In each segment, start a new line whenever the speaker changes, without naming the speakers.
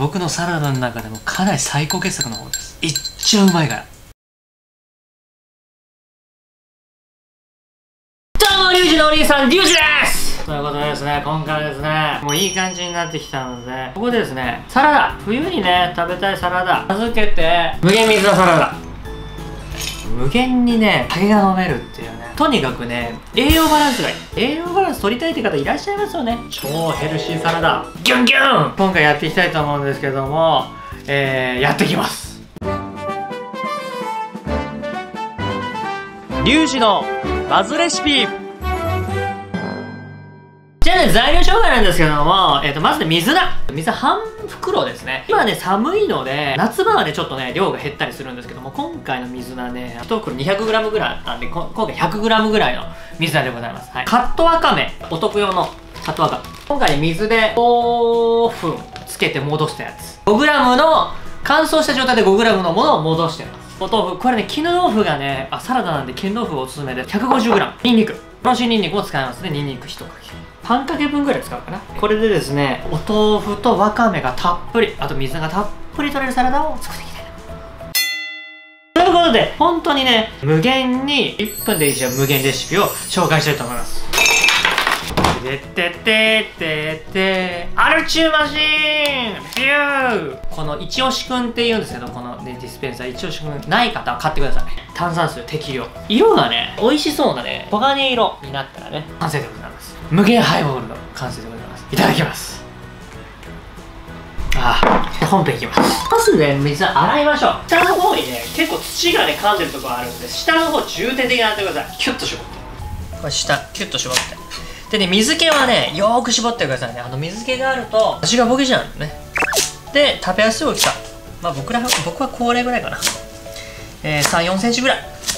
僕のサラダの中でもかなり最高傑作の方です。いっちゃうまいから。どうも、リュウジのお兄さん、リュウジです。ということでですね、今回はですね、もういい感じになってきたので、ここでですね、サラダ、冬にね、食べたいサラダ、名付けて、無限水菜サラダ。無限にね、酒が飲めるっていうね。とにかくね、栄養バランスがいい。栄養バランス取りたいって方いらっしゃいますよね。超ヘルシーサラダ。ギュンギュン今回やっていきたいと思うんですけども、やっていきます。リュウジのバズレシピ。じゃあね、材料紹介なんですけども、まずね、水菜半袋ですね。今ね、寒いので、夏場はね、ちょっとね、量が減ったりするんですけども、今回の水菜ね、1袋 200g ぐらいあったんで、今回 100g ぐらいの水菜でございます。はい。カットわかめ、お得用のカットわかめ。今回水で5分つけて戻したやつ。5g の、乾燥した状態で 5g のものを戻してます。お豆腐、これね、絹豆腐がね、サラダなんで絹豆腐おすすめで 150g。ニンニク。おろしニンニクを使いますね。ニンニク1かけ。パンかけ分ぐらい使うかな。これでですね、お豆腐とわかめがたっぷり、あと水がたっぷり取れるサラダを作っていきたいということで、本当にね、無限に1分で一応無限レシピを紹介したいと思います。てってってってってアルチューマシーンビュー。この一押しくんって言うんですけど、この、ね、ディスペンサー一押しくんない方は買ってください。炭酸水適量。色がね、美味しそうなね、黄金色になったらね、完成でございます。無限ハイボールの完成でございます。いただきます。本編いきます。まずね、水洗いましょう。下の方にね、結構土がね、噛んでるところあるんで、下の方重点的にやってください。キュッと絞って。これ下、キュッと絞って。でね、水気はね、よーく絞ってくださいね。水気があると、味がボケちゃうんでね。で、食べやすい大きさ。僕はこれぐらいかな。3、4センチぐらい。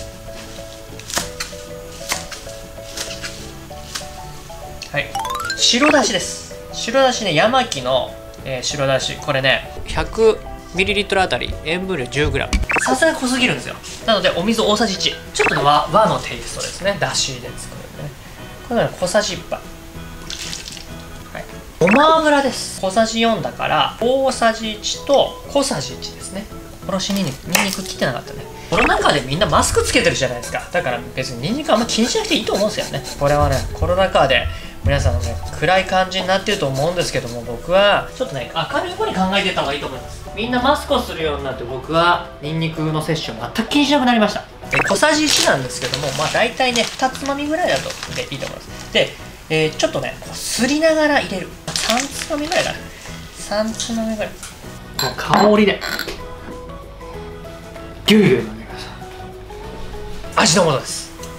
はい。白だしです。白だしね、ヤマキの、白だし。これね、100ml あたり塩分量 10g。さすがに濃すぎるんですよ。なので、お水大さじ1。ちょっとね、和のテイストですね。だしで作るね。これね、小さじ1杯。はい。ごま油です。小さじ4だから、大さじ1と小さじ1ですね。おろしニンニク切ってなかったね。コロナ禍でみんなマスクつけてるじゃないですか。だから別にニンニクあんま気にしなくていいと思うんですよね。これはね、コロナ禍で皆さんのね、暗い感じになってると思うんですけども、僕はちょっとね、明るい方に考えていった方がいいと思います。みんなマスクをするようになって、僕はニンニクの摂取を全く気にしなくなりました。小さじ1なんですけども、大体ね、2つまみぐらいだとでいいと思います。で、ちょっとね、すりながら入れる。3つまみぐらいかな。3つまみぐらい。この香りでギュイギュイ飲んでください。味の素です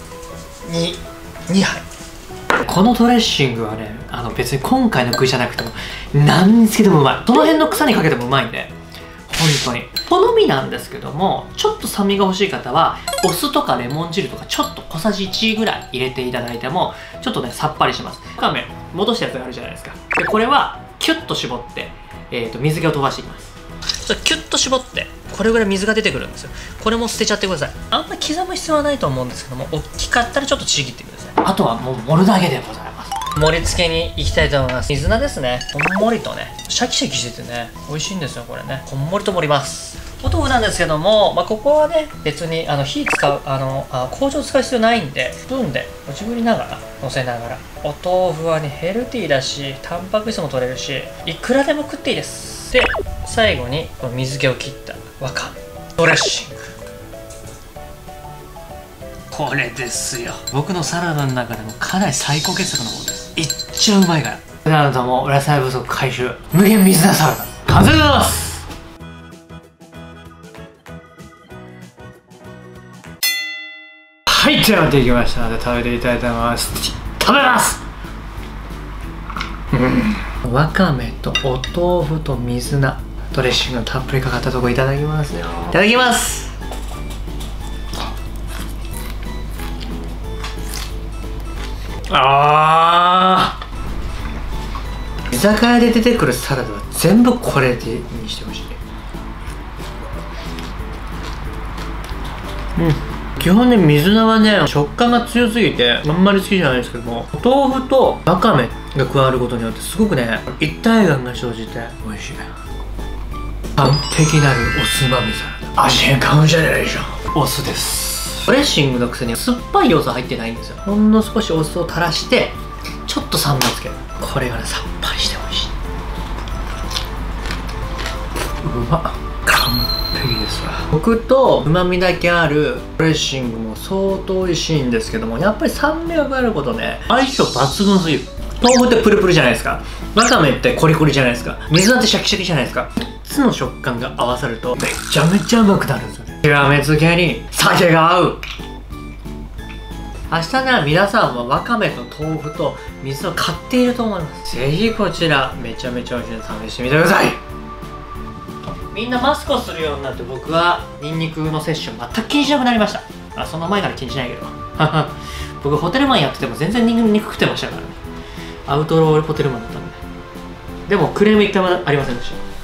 。2杯。このドレッシングはね、別に今回の具じゃなくても何につけてもうまい。その辺の草にかけてもうまいんで、本当に好みなんですけども、ちょっと酸味が欲しい方はお酢とかレモン汁とかちょっと小さじ1ぐらい入れていただいてもちょっとね、さっぱりします。わかめ戻したやつがあるじゃないですか。でこれはキュッと絞って、水気を飛ばしていきます。キュッと絞ってこれぐらい水が出てくるんですよ。これも捨てちゃってください。あんま刻む必要はないと思うんですけども、大きかったらちょっとちぎってください。あとはもう盛るだけでございます。盛り付けに行きたいと思います。水菜ですね、こんもりとね、シャキシャキしててね、美味しいんですよ。これね、こんもりと盛ります。お豆腐なんですけども、ここはね、別に火使う包丁使う必要ないんで、スプーンで自分にながらのせながら。お豆腐はね、ヘルティーだし、タンパク質も取れるし、いくらでも食っていいです。で、最後にこの水気を切ったわかめドレッシング。これですよ。僕のサラダの中でもかなり最高傑作の方です。いっちゃうまいから。なのでもう野菜不足回収、無限水菜サラダ完成でございます。はい、じゃあできましたので食べていきたいと思います。食べます。わかめとお豆腐と水菜ドレッシングがたっぷりかかったとこいただきますよ。いただきます。居酒屋で出てくるサラダは全部これでにしてほしい。基本ね、水菜はね、食感が強すぎてあんまり好きじゃないですけども、お豆腐とわかめが加わることによってすごくね、一体感が生じて美味しい。 完璧なるおつまみサラダ、味変かもしれないでしょ。お酢です。ドレッシングのくせに酸っぱい要素入ってないんですよ。ほんの少しお酢を垂らしてちょっと酸味をつける。これがねさっぱりして美味しい。うまっ、完璧ですわ。コクとうまみだけあるドレッシングも相当美味しいんですけども、やっぱり酸味が加わることで相性抜群すぎる。豆腐ってプルプルじゃないですか、わかめってコリコリじゃないですか、水菜ってシャキシャキじゃないですか。3つの食感が合わさるとめちゃめちゃうまくなるんですよね。極めつけに酒が合う。明日なら皆さんはわかめと豆腐と水を買っていると思います。ぜひこちらめちゃめちゃ美味しいので試してみてください。みんなマスクをするようになって僕はニンニクの摂取を全く気にしなくなりました。その前から気にしないけど僕ホテルマンやってても全然ニンニク食ってましたからね。アウトローホテルマンだったんで。でもクレーム一回もありませんでした。